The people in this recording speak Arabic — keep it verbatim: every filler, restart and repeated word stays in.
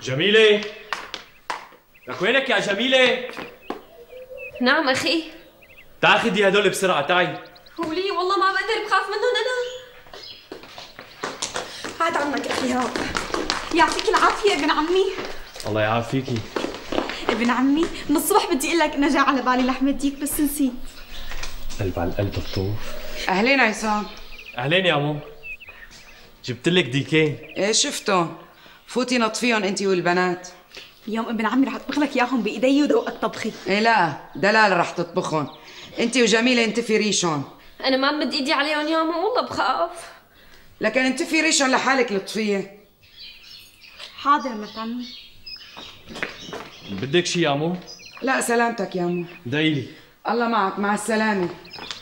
جميلة، لك وينك يا جميلة؟ نعم أخي. تعي خدي هدول بسرعة، تعي. ولي والله ما بقدر، بخاف منهم أنا. هات عنك أخي هاد. يعطيك العافية ابن عمي. الله يعافيكي. ابن عمي من الصبح بدي اقول لك انه جاء على بالي لحمة ديك بس نسيت. قلب على القلب الطوف. اهلين عصام. اهلين يا عمو. جبت لك ديكين. ايه شفتهم. فوتي نطفيهم انت والبنات. اليوم ابن عمي رح اطبخ لك اياهم بايدي ودوقك طبخي. ايه لا، دلال رح تطبخهم. انت وجميله انتفي ريشهم. انا ما بمد ايدي عليهم يا ماما والله بخاف. لكن انتفي ريشهم لحالك لطفيه. حاضر مرت عمي. بدك شي يا عمو؟ لا سلامتك يا عمو. دعيلي. الله معك، مع السلامه.